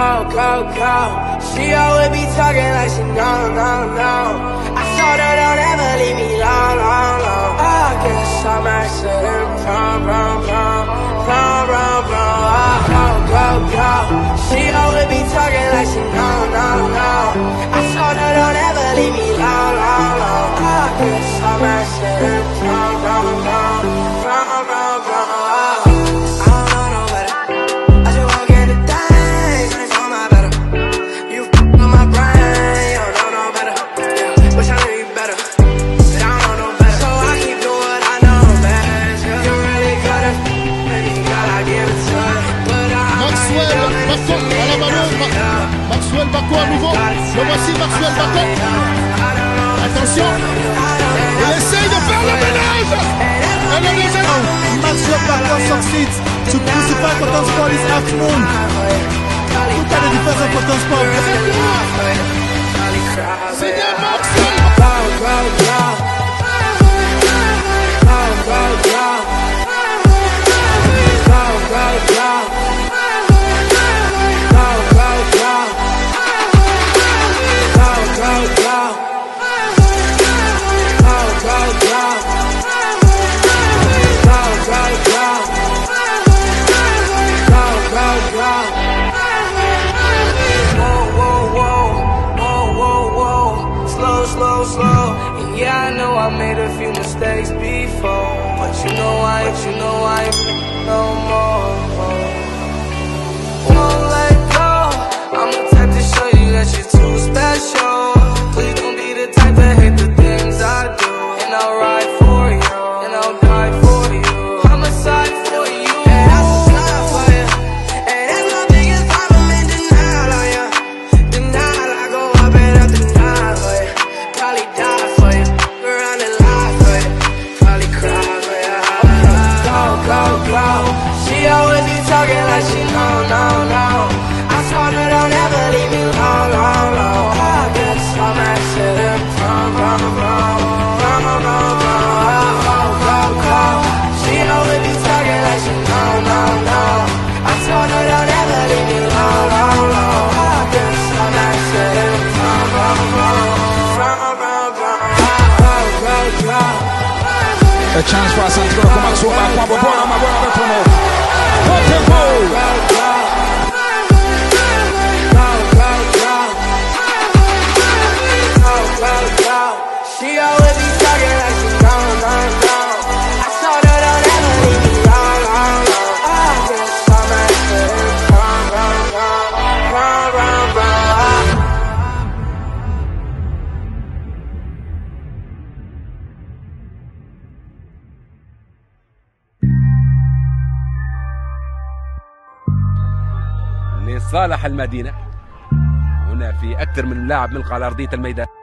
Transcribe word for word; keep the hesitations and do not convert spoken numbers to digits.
Go, go, go. She always be talking like she no, no, no. I told her don't ever leave me long, long, long. I guess I'm accident, prom, prom, prom, prom, prom, prom. Go, go, go. She always be talking like she no, no, no. I told her don't ever leave me long, long, long. I guess I'm accident, prom, prom, prom, prom, prom, prom. Maxwell Bako à nouveau, le voici Maxwell Bako. Attention, il essaye de faire le ménage. Et le deuxième, Maxwell Bako succeeds to crucify Cotton Sport this afternoon. Look at the defense of Cotton Sport. C'est bien Maxwell Bako. I made a few mistakes before, but you know I ain't, you know I ain't no more. Won't let go. I'm the type to show you that you're too special. Please don't be the type to hate the things I do. And I'll ride for you, and I'll die for you. I'm a side for you, and that's a slide for you. And that's my biggest problem in denial on you. Denial, I go up and up denial for you. Probably die for you. She always be talking like she no, no, no. I told her don't ever leave me long, long, long. I guess I'm accident, prom, prom, prom, prom, prom, prom. Go, go, go. She always be talking like she no, no, no. I told her don't ever leave me long, long, long. I guess I'm accident, prom, prom, prom, prom, prom, prom. Go, go, go. A chance for Santiago to come back so back. One more, one more, one more, one more. Tempo. She always be talking like she gone, gone, gone. I told her don't ever leave me long, long, long. I guess I'm accident, gone, gone, gone, gone, gone, gone. لصالح المدينة هنا في أكثر من لاعب ملقى على أرضية الميدان.